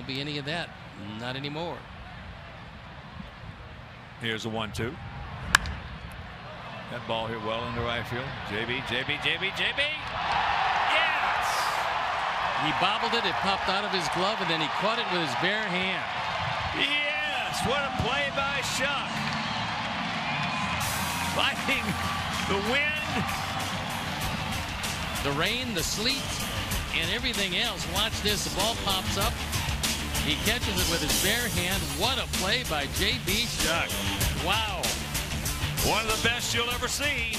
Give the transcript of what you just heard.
won't be any of that. Not anymore. Here's a 1-2. That ball hit well into right field. JB. Yes! He bobbled it. It popped out of his glove, and then he caught it with his bare hand. Yes! What a play by Shuck. Fighting the wind, the rain, the sleet, and everything else. Watch this. The ball pops up. He catches it with his bare hand. What a play by J.B. Shuck. Wow. One of the best you'll ever see.